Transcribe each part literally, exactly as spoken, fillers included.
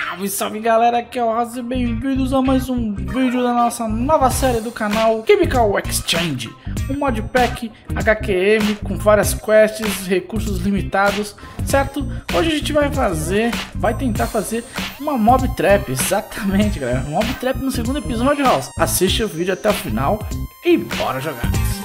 Salve, salve galera, aqui é o Razi, bem-vindos a mais um vídeo da nossa nova série do canal Chemical Exchange, um modpack H Q M com várias quests, recursos limitados, certo? Hoje a gente vai fazer, vai tentar fazer uma mob trap, exatamente galera, mob trap no segundo episódio, House. Assiste o vídeo até o final e bora jogar!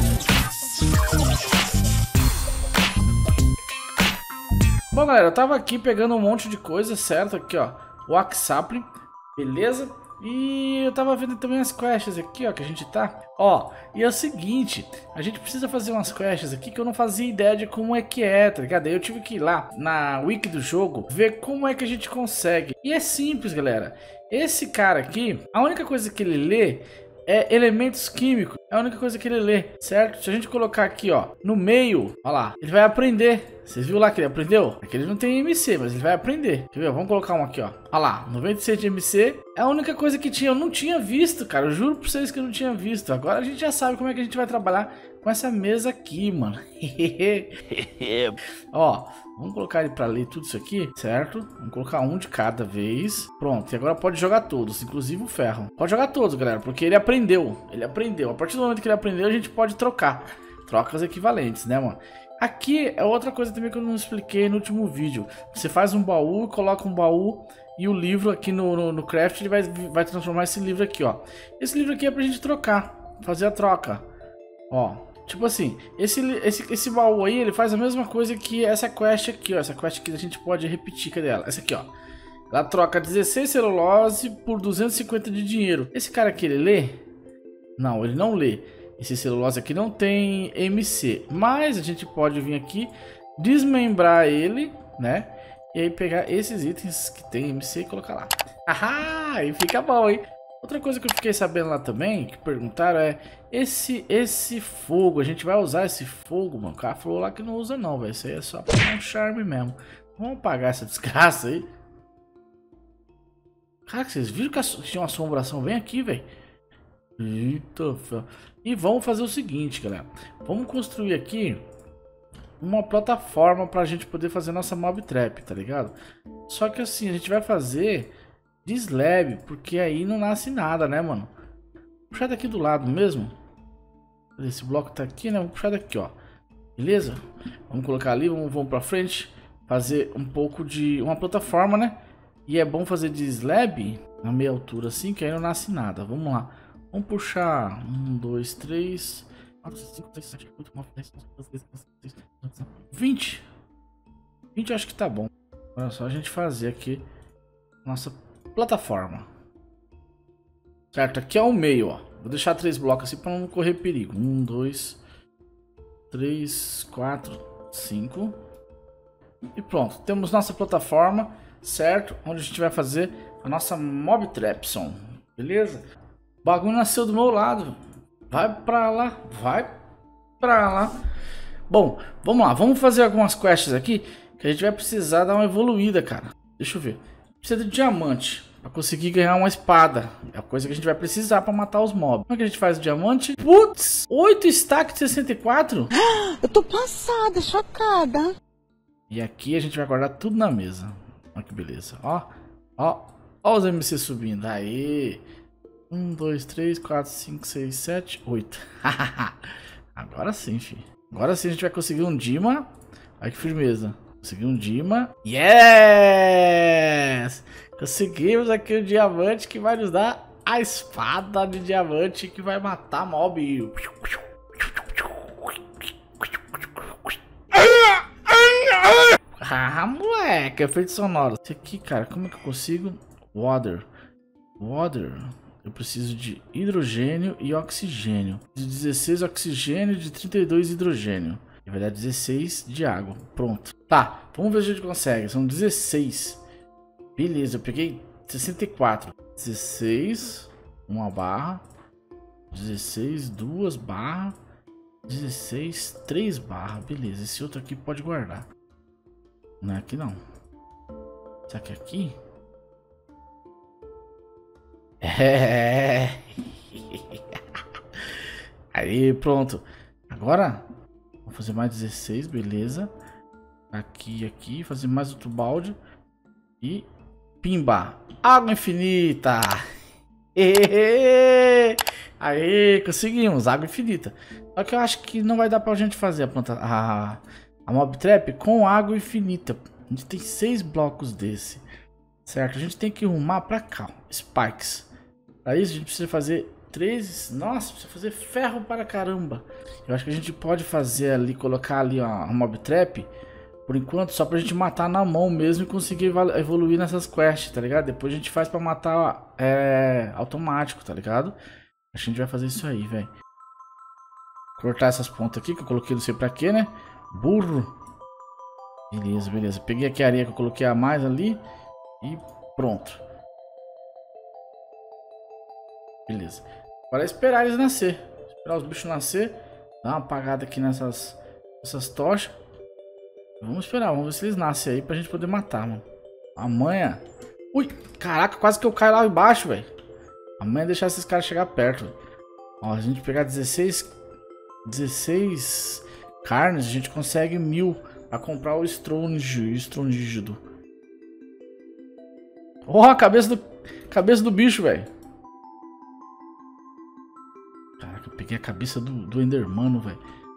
Bom galera, eu tava aqui pegando um monte de coisa, certo? Aqui ó, o Axapling, beleza? E eu tava vendo também as quests aqui ó, que a gente tá. Ó, e é o seguinte, a gente precisa fazer umas quests aqui que eu não fazia ideia de como é que é, tá ligado? Aí eu tive que ir lá na wiki do jogo, ver como é que a gente consegue. E é simples galera, esse cara aqui, a única coisa que ele lê é elementos químicos, é a única coisa que ele lê, certo? Se a gente colocar aqui, ó, no meio, ó lá, ele vai aprender. Vocês viram lá que ele aprendeu? Aqui ele não tem M C, mas ele vai aprender. Quer ver? Vamos colocar um aqui, ó. Ó lá, noventa e seis de M C. É a única coisa que tinha, eu não tinha visto, cara. Eu juro pra vocês que eu não tinha visto. Agora a gente já sabe como é que a gente vai trabalhar com essa mesa aqui, mano. Ó, vamos colocar ele pra ler tudo isso aqui, certo? Vamos colocar um de cada vez. Pronto, e agora pode jogar todos, inclusive o ferro. Pode jogar todos, galera, porque ele aprendeu. Ele aprendeu. A partir do momento que ele aprendeu, a gente pode trocar. Trocas equivalentes, né, mano? Aqui é outra coisa também que eu não expliquei no último vídeo. Você faz um baú, coloca um baú e o livro aqui no, no, no craft, ele vai, vai transformar esse livro aqui, ó. Esse livro aqui é pra gente trocar, fazer a troca. Ó, tipo assim, esse, esse, esse baú aí, ele faz a mesma coisa que essa quest aqui, ó. Essa quest que a gente pode repetir, cadê ela? Essa aqui, ó. Ela troca dezesseis celulose por duzentos e cinquenta de dinheiro. Esse cara aqui, ele lê? Não, ele não lê. Esse celulose aqui não tem M C, mas a gente pode vir aqui, desmembrar ele, né? E aí pegar esses itens que tem M C e colocar lá. Ahá, e fica bom, hein? Outra coisa que eu fiquei sabendo lá também, que perguntaram é, esse esse fogo, a gente vai usar esse fogo, mano? O cara falou lá que não usa não, velho. Isso aí é só pra dar um charme mesmo. Vamos apagar essa desgraça aí. Cara, vocês viram que tinha uma assombração bem aqui, velho? Eita, e vamos fazer o seguinte, galera. Vamos construir aqui uma plataforma pra gente poder fazer nossa mob trap, tá ligado? Só que assim, a gente vai fazer de slab, porque aí não nasce nada, né, mano? Vou puxar daqui do lado mesmo. Esse bloco tá aqui, né? Vou puxar daqui, ó. Beleza? Vamos colocar ali, vamos, vamos pra frente. Fazer um pouco de uma plataforma, né? E é bom fazer de slab na meia altura assim, que aí não nasce nada. Vamos lá. Vamos puxar um, dois, três, quatro, cinco, seis, sete, oito, nove, dez, vinte. vinte eu acho que tá bom. Agora é só a gente fazer aqui nossa plataforma. Certo, aqui é o meio, ó. Vou deixar três blocos assim para não correr perigo. Um, dois, três, quatro, cinco. E pronto, temos nossa plataforma, certo? Onde a gente vai fazer a nossa mob trapson, beleza? O bagulho nasceu do meu lado. Vai pra lá. Vai pra lá. Bom, vamos lá. Vamos fazer algumas quests aqui. Que a gente vai precisar dar uma evoluída, cara. Deixa eu ver. Precisa de diamante. Pra conseguir ganhar uma espada. É a coisa que a gente vai precisar pra matar os mobs. Como é que a gente faz o diamante? Putz! oito stacks de sessenta e quatro? Eu tô passada, chocada. E aqui a gente vai guardar tudo na mesa. Olha que beleza. Ó. Ó. Ó os M C subindo. Aí. um, dois, três, quatro, cinco, seis, sete, oito. Agora sim, filho. Agora sim a gente vai conseguir um Dima. Olha que firmeza. Conseguir um Dima. Yes! Conseguimos aqui o diamante que vai nos dar a espada de diamante que vai matar mob. Ah, moleque, efeito sonoro. Esse aqui, cara, como é que eu consigo? Water. Water. Eu preciso de hidrogênio e oxigênio. De dezesseis oxigênio, de trinta e dois hidrogênio. E vai dar dezesseis de água. Pronto. Tá, vamos ver se a gente consegue. São dezesseis. Beleza, eu peguei sessenta e quatro. dezesseis, uma barra. dezesseis, duas barras. dezesseis, três barras. Beleza, esse outro aqui pode guardar. Não é aqui não. Será que é aqui? É. Aí, pronto. Agora, vou fazer mais dezesseis, beleza. Aqui, aqui, fazer mais outro balde. E Pimba. Água infinita. Aê, conseguimos. Água infinita. Só que eu acho que não vai dar pra gente fazer a planta... A, a mob trap com água infinita. A gente tem seis blocos desse. Certo? A gente tem que arrumar pra cá. Ó, spikes. Para isso a gente precisa fazer três... Nossa, precisa fazer ferro para caramba. Eu acho que a gente pode fazer ali, colocar ali ó, a mob trap, por enquanto, só pra gente matar na mão mesmo e conseguir evoluir nessas quests, tá ligado? Depois a gente faz pra matar é, automático, tá ligado? A gente vai fazer isso aí, velho. Cortar essas pontas aqui que eu coloquei não sei pra quê, né? Burro. Beleza, beleza. Peguei aqui a areia que eu coloquei a mais ali e pronto. Beleza. Agora é esperar eles nascer. Esperar os bichos nascer. Dar uma apagada aqui nessas, nessas tochas. Vamos esperar. Vamos ver se eles nascem aí pra gente poder matar, mano. Amanhã. Ui, caraca, quase que eu caio lá embaixo, velho. Amanhã é deixar esses caras chegar perto. Ó, a gente pegar dezesseis, dezesseis carnes, a gente consegue mil pra comprar o estrongido. Ó, a cabeça do, cabeça do bicho, velho. Peguei a cabeça do, do Endermano, velho.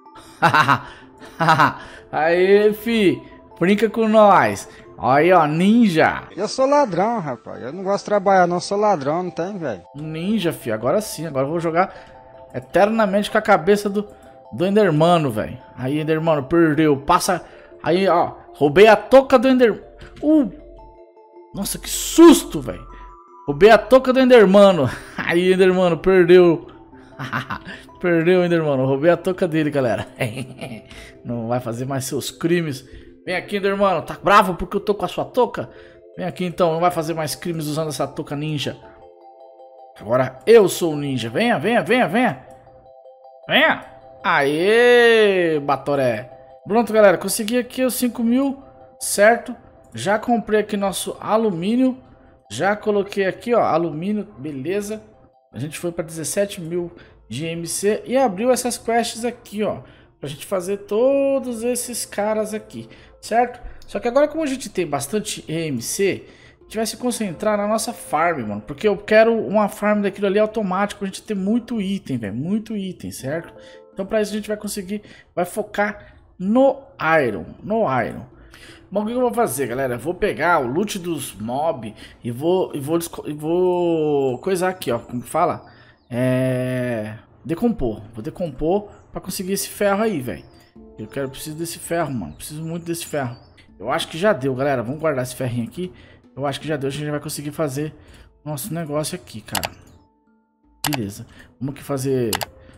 Aê, fi. Brinca com nós. Aí, ó, ninja. Eu sou ladrão, rapaz. Eu não gosto de trabalhar, não. Sou ladrão, não tem, velho. Ninja, fi. Agora sim. Agora eu vou jogar eternamente com a cabeça do, do Endermano, velho. Aí, Endermano, perdeu. Passa. Aí, ó. Roubei a touca do Endermano. Uh. Nossa, que susto, velho. Roubei a touca do Endermano. Aí, Endermano, perdeu. Perdeu, Endermano. Roubei a touca dele, galera. Não vai fazer mais seus crimes. Vem aqui, Endermano. Tá bravo porque eu tô com a sua touca? Vem aqui então. Não vai fazer mais crimes usando essa touca ninja. Agora eu sou o ninja. Venha, venha, venha, venha. Venha. Aê, Batoré. Pronto, galera. Consegui aqui os cinco mil. Certo. Já comprei aqui nosso alumínio. Já coloquei aqui, ó. Alumínio. Beleza. A gente foi para dezessete mil de M C e abriu essas quests aqui, ó, pra gente fazer todos esses caras aqui, certo? Só que agora, como a gente tem bastante E M C, a gente vai se concentrar na nossa farm, mano, porque eu quero uma farm daquilo ali automático, a gente ter muito item, velho, muito item, certo? Então, para isso a gente vai conseguir, vai focar no Iron, no Iron. Bom, o que eu vou fazer, galera? Eu vou pegar o loot dos mob e vou, e vou, e vou coisar aqui, ó, como fala? É... Decompor. Vou decompor pra conseguir esse ferro aí, velho. Eu quero, preciso desse ferro, mano. Preciso muito desse ferro. Eu acho que já deu, galera. Vamos guardar esse ferrinho aqui. Eu acho que já deu. A gente vai conseguir fazer nosso negócio aqui, cara. Beleza. Vamos aqui fazer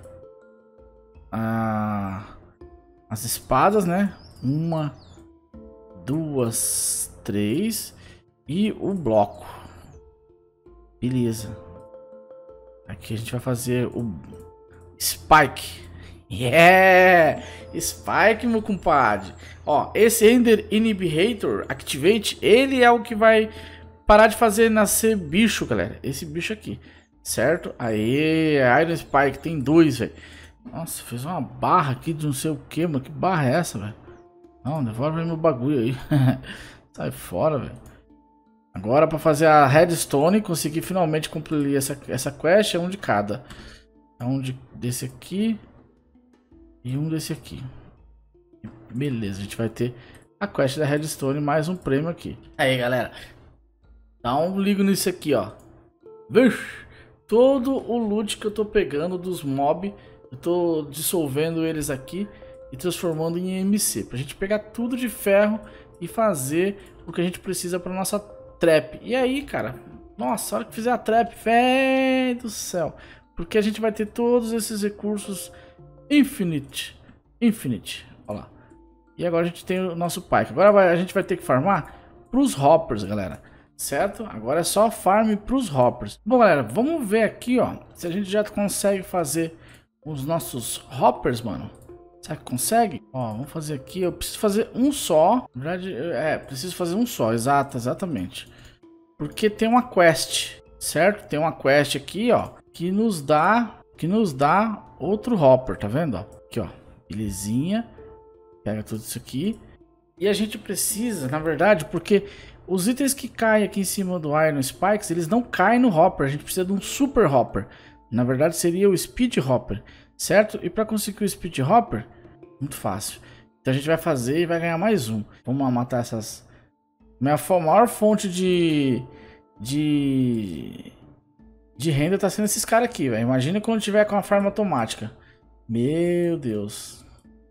a... as espadas, né? Uma... Duas, três e o bloco. Beleza. Aqui a gente vai fazer o Spike. Yeah! Spike, meu compadre. Ó, esse Ender Inhibitor Activate, ele é o que vai parar de fazer nascer bicho, galera. Esse bicho aqui, certo? Aê, Iron Spike, tem dois, velho. Nossa, fez uma barra aqui de não sei o que, mano. Que barra é essa, velho? Não, devolve meu bagulho aí. Sai fora, velho. Agora para fazer a redstone, consegui finalmente concluir essa, essa quest. É um de cada. É um de, desse aqui. E um desse aqui. Beleza, a gente vai ter a quest da redstone mais um prêmio aqui. Aí, galera. Dá um ligo nisso aqui, ó. Vixe, todo o loot que eu tô pegando dos mob. Eu tô dissolvendo eles aqui e transformando em E M C, pra gente pegar tudo de ferro e fazer o que a gente precisa pra nossa trap. E aí, cara, nossa, a hora que fizer a trap, velho do céu, porque a gente vai ter todos esses recursos infinite, infinite, olha lá. E agora a gente tem o nosso pike. Agora vai, a gente vai ter que farmar pros hoppers, galera, certo? Agora é só farm pros hoppers. Bom, galera, vamos ver aqui, ó, se a gente já consegue fazer os nossos hoppers, mano. Será que consegue? Ó, vamos fazer aqui. Eu preciso fazer um só. Na verdade, é, preciso fazer um só. Exato, exatamente. Porque tem uma quest, certo? Tem uma quest aqui, ó, que nos dá, que nos dá outro hopper, tá vendo? Ó, aqui, ó, belezinha. Pega tudo isso aqui. E a gente precisa, na verdade, porque os itens que caem aqui em cima do Iron Spikes, eles não caem no Hopper. A gente precisa de um Super Hopper. Na verdade seria o Speed Hopper, certo? E para conseguir o Speed Hopper, muito fácil. Então a gente vai fazer e vai ganhar mais um. Vamos lá matar essas... Minha maior fonte de... De... De renda tá sendo esses caras aqui, velho. Imagina quando tiver com a farm automática. Meu Deus.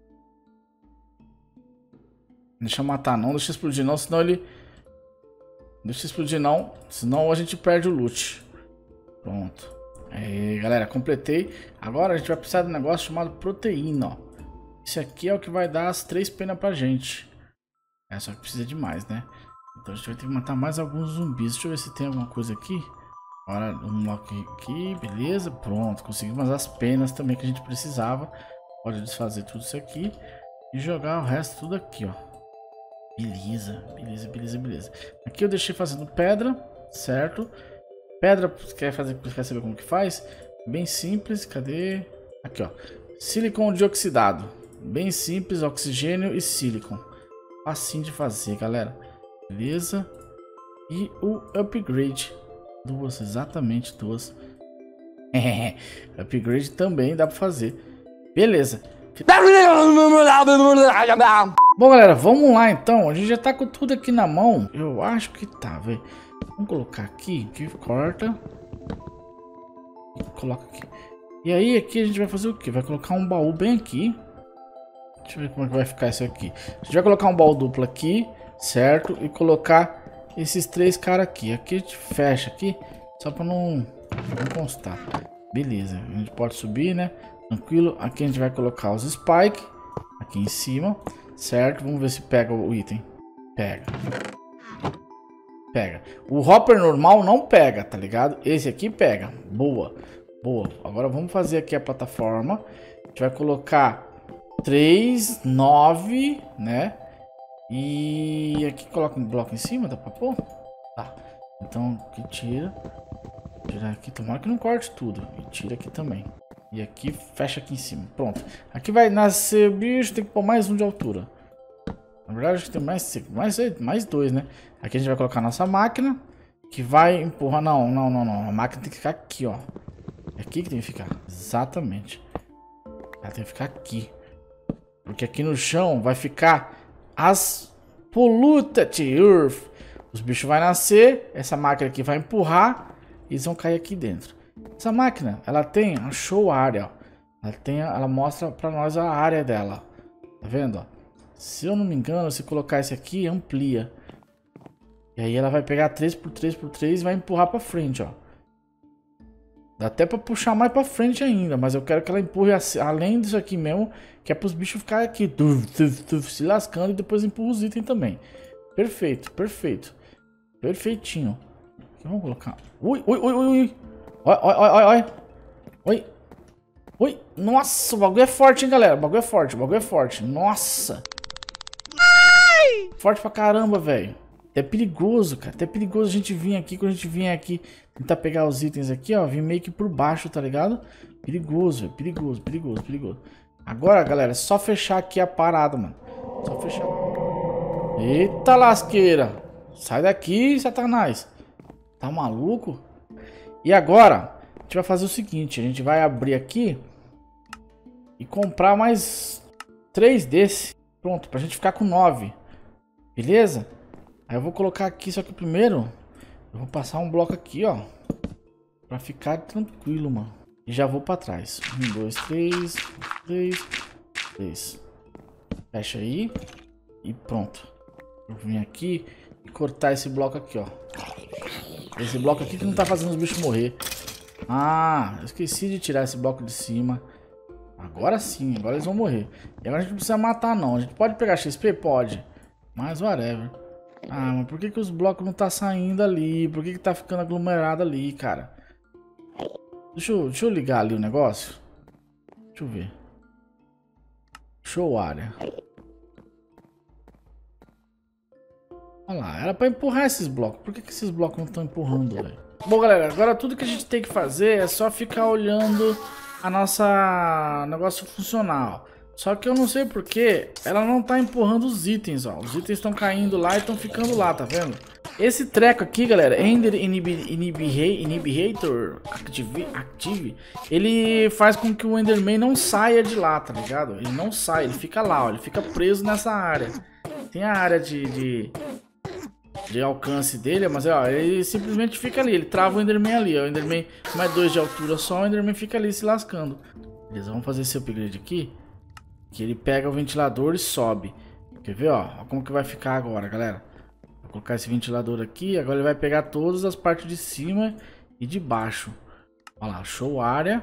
Deixa eu matar não, deixa eu explodir não, senão ele... Deixa eu explodir não, senão a gente perde o loot. Pronto. Aí, galera, completei. Agora a gente vai precisar de um negócio chamado proteína, ó. Esse aqui é o que vai dar as três penas pra gente. É, só que precisa de mais, né? Então a gente vai ter que matar mais alguns zumbis. Deixa eu ver se tem alguma coisa aqui. Agora, um lock aqui, beleza. Pronto, conseguimos as penas também que a gente precisava. Pode desfazer tudo isso aqui e jogar o resto tudo aqui, ó. Beleza, beleza, beleza, beleza. Aqui eu deixei fazendo pedra, certo? Pedra, quer fazer, quer saber como que faz? Bem simples, cadê? Aqui, ó. Silicon dioxidado. Bem simples, oxigênio e silicon. Facinho de fazer, galera. Beleza? E o upgrade. Duas, exatamente duas. Upgrade também dá pra fazer. Beleza. Bom, galera, vamos lá então. A gente já tá com tudo aqui na mão. Eu acho que tá, velho. Vamos colocar aqui, aqui corta e coloca aqui. E aí aqui a gente vai fazer o que? Vai colocar um baú bem aqui. Deixa eu ver como é que vai ficar isso aqui. A gente vai colocar um baú duplo aqui, certo? E colocar esses três caras aqui. Aqui a gente fecha aqui, só para não, não constar. Beleza, a gente pode subir, né? Tranquilo. Aqui a gente vai colocar os spike aqui em cima, certo? Vamos ver se pega o item. Pega. Pega. O Hopper normal não pega, tá ligado? Esse aqui pega. Boa. Boa. Agora vamos fazer aqui a plataforma. A gente vai colocar três, nove, né? E aqui coloca um bloco em cima, dá pra pôr? Tá. Então aqui tira. Tirar aqui, tomara que não corte tudo. E tira aqui também. E aqui fecha aqui em cima. Pronto. Aqui vai nascer bicho, tem que pôr mais um de altura. Na verdade acho que tem mais, mais, mais dois, né? Aqui a gente vai colocar a nossa máquina, que vai empurrar. Não, não, não, não. A máquina tem que ficar aqui, ó. É aqui que tem que ficar. Exatamente. Ela tem que ficar aqui. Porque aqui no chão vai ficar as polluted earth. Os bichos vão nascer, essa máquina aqui vai empurrar e eles vão cair aqui dentro. Essa máquina, ela tem a show area, ó. Ela tem, ela mostra pra nós a área dela. Tá vendo, ó? Se eu não me engano, se colocar esse aqui, amplia. E aí ela vai pegar três por três por três e vai empurrar pra frente, ó. Dá até pra puxar mais pra frente ainda, mas eu quero que ela empurre além disso aqui mesmo, que é pros bichos ficarem aqui, tuf, tuf, tuf, se lascando, e depois empurra os itens também. Perfeito, perfeito. Perfeitinho. Aqui, vamos colocar... Ui, ui, ui, ui, ui. Oi, oi, oi, oi. Oi. Ui. Nossa, o bagulho é forte, hein, galera. O bagulho é forte, o bagulho é forte. Nossa. Ai! Forte pra caramba, velho. É perigoso, cara. Até perigoso a gente vir aqui, quando a gente vier aqui, tentar pegar os itens aqui, ó. Vir meio que por baixo, tá ligado? Perigoso, velho. Perigoso, perigoso, perigoso. Agora, galera, é só fechar aqui a parada, mano. Só fechar. Eita lasqueira. Sai daqui, Satanás. Tá maluco? E agora, a gente vai fazer o seguinte. A gente vai abrir aqui e comprar mais três desses. Pronto, pra gente ficar com nove. Beleza? Aí eu vou colocar aqui, só que primeiro eu vou passar um bloco aqui, ó, pra ficar tranquilo, mano. E já vou pra trás. Um, dois, três, três, três. Fecha aí. E pronto. Vou vir aqui e cortar esse bloco aqui, ó. Esse bloco aqui que não tá fazendo os bichos morrer. Ah, eu esqueci de tirar esse bloco de cima. Agora sim, agora eles vão morrer. E agora a gente não precisa matar não. A gente pode pegar X P? Pode. Mas whatever. Ah, mas por que que os blocos não tá saindo ali? Por que que tá ficando aglomerado ali, cara? Deixa eu, deixa eu ligar ali o negócio. Deixa eu ver. Show área. Olha lá, era pra empurrar esses blocos. Por que que esses blocos não estão empurrando, velho? Bom, galera, agora tudo que a gente tem que fazer é só ficar olhando a nossa negócio funcionar, ó. Só que eu não sei porque ela não tá empurrando os itens, ó. Os itens estão caindo lá e estão ficando lá, tá vendo? Esse treco aqui, galera, Ender Inhibitor Active, Active, ele faz com que o Enderman não saia de lá, tá ligado? Ele não sai, ele fica lá, ó, ele fica preso nessa área. Tem a área de, de, de alcance dele, mas ó, ele simplesmente fica ali, ele trava o Enderman ali, ó, o Enderman mais dois de altura só, o Enderman fica ali se lascando. Beleza, vamos fazer esse upgrade aqui, que ele pega o ventilador e sobe. Quer ver, ó, ó como que vai ficar agora, galera? Vou colocar esse ventilador aqui. Agora ele vai pegar todas as partes de cima e de baixo. Olha lá, show área.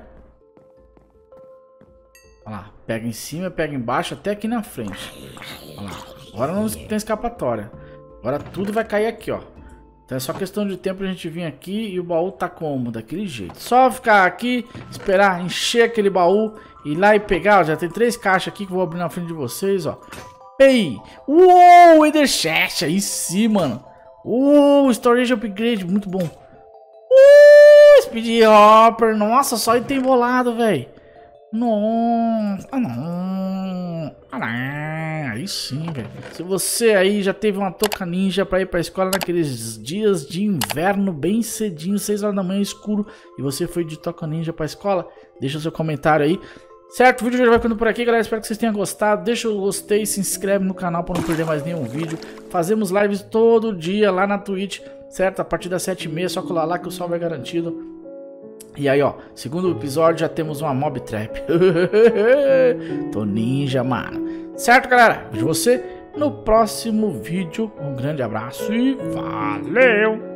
Olha lá, pega em cima, pega embaixo, até aqui na frente. Olha lá, agora não tem escapatória. Agora tudo vai cair aqui, ó. Então é só questão de tempo a gente vir aqui e o baú tá como? Daquele jeito. Só ficar aqui, esperar encher aquele baú, ir lá e pegar. Ó, já tem três caixas aqui que eu vou abrir na frente de vocês, ó. Ei! Uou! Ender Chest! Aí sim, mano! Uou! Storage Upgrade! Muito bom! Uh! Speed Hopper! Nossa, só item bolado, velho! Nossa! Ah, não! Ah, não! Aí sim, velho! Se você aí já teve uma touca ninja pra ir pra escola naqueles dias de inverno, bem cedinho, seis horas da manhã, escuro, e você foi de touca ninja pra escola, deixa o seu comentário aí. Certo, o vídeo já vai ficando por aqui, galera. Espero que vocês tenham gostado. Deixa o gostei, se inscreve no canal para não perder mais nenhum vídeo. Fazemos lives todo dia lá na Twitch, certo? A partir das sete e meia, só colar lá que o salve é garantido. E aí, ó, segundo episódio já temos uma mob trap. Tô ninja, mano. Certo, galera? Vejo você no próximo vídeo. Um grande abraço e valeu!